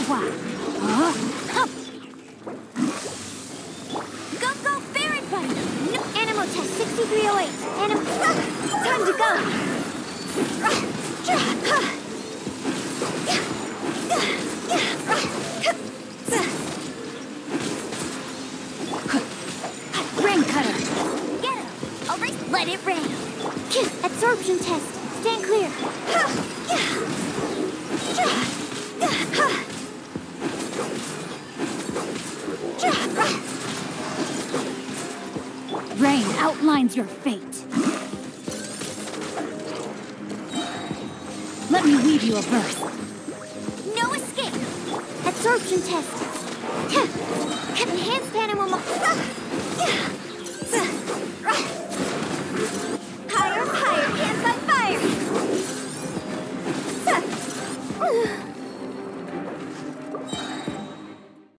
Go, go, Ferret Bunny! No, Animal Test 6308. Time to go! Rain Cutter! Get him! All right, let it rain! Absorption test. Stand clear. Rain outlines your fate. Let me weave you a verse. No escape. Absorption test. Enhanced animal.